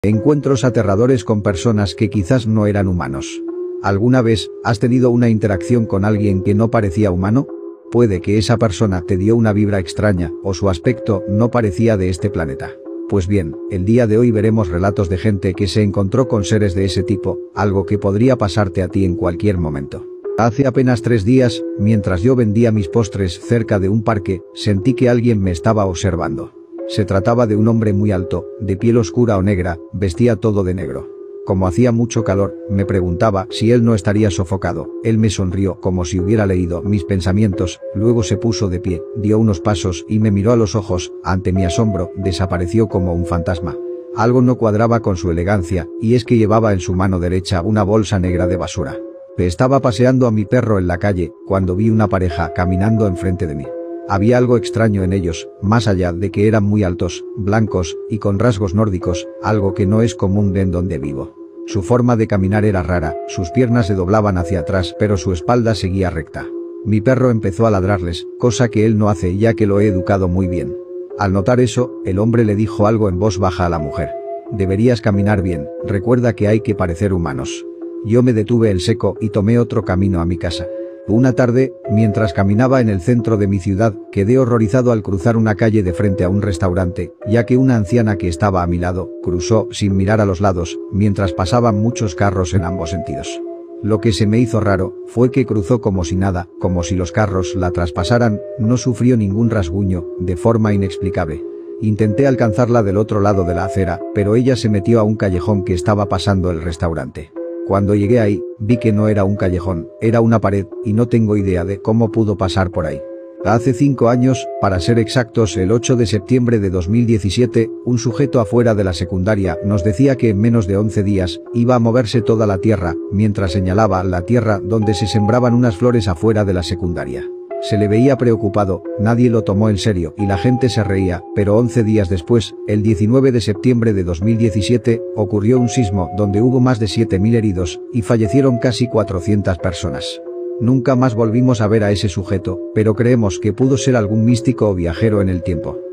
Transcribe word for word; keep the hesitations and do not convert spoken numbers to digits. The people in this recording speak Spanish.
Encuentros aterradores con personas que quizás no eran humanos. ¿Alguna vez has tenido una interacción con alguien que no parecía humano? Puede que esa persona te dio una vibra extraña o su aspecto no parecía de este planeta. Pues bien, el día de hoy veremos relatos de gente que se encontró con seres de ese tipo, algo que podría pasarte a ti en cualquier momento. Hace apenas tres días, mientras yo vendía mis postres cerca de un parque, sentí que alguien me estaba observando. Se trataba de un hombre muy alto, de piel oscura o negra, vestía todo de negro. Como hacía mucho calor, me preguntaba si él no estaría sofocado. Él me sonrió como si hubiera leído mis pensamientos, luego se puso de pie, dio unos pasos y me miró a los ojos. Ante mi asombro, desapareció como un fantasma. Algo no cuadraba con su elegancia, y es que llevaba en su mano derecha una bolsa negra de basura. Estaba paseando a mi perro en la calle, cuando vi una pareja caminando enfrente de mí. Había algo extraño en ellos, más allá de que eran muy altos, blancos y con rasgos nórdicos, algo que no es común en donde vivo. Su forma de caminar era rara, sus piernas se doblaban hacia atrás pero su espalda seguía recta. Mi perro empezó a ladrarles, cosa que él no hace ya que lo he educado muy bien. Al notar eso, el hombre le dijo algo en voz baja a la mujer. Deberías caminar bien, recuerda que hay que parecer humanos. Yo me detuve en seco y tomé otro camino a mi casa. Una tarde, mientras caminaba en el centro de mi ciudad, quedé horrorizado al cruzar una calle de frente a un restaurante, ya que una anciana que estaba a mi lado, cruzó sin mirar a los lados, mientras pasaban muchos carros en ambos sentidos. Lo que se me hizo raro, fue que cruzó como si nada, como si los carros la traspasaran, no sufrió ningún rasguño, de forma inexplicable. Intenté alcanzarla del otro lado de la acera, pero ella se metió a un callejón que estaba pasando el restaurante. Cuando llegué ahí, vi que no era un callejón, era una pared, y no tengo idea de cómo pudo pasar por ahí. Hace cinco años, para ser exactos el ocho de septiembre de dos mil diecisiete, un sujeto afuera de la secundaria nos decía que en menos de once días, iba a moverse toda la tierra, mientras señalaba la tierra donde se sembraban unas flores afuera de la secundaria. Se le veía preocupado, nadie lo tomó en serio y la gente se reía, pero once días después, el diecinueve de septiembre de dos mil diecisiete, ocurrió un sismo donde hubo más de siete mil heridos y fallecieron casi cuatrocientas personas. Nunca más volvimos a ver a ese sujeto, pero creemos que pudo ser algún místico o viajero en el tiempo.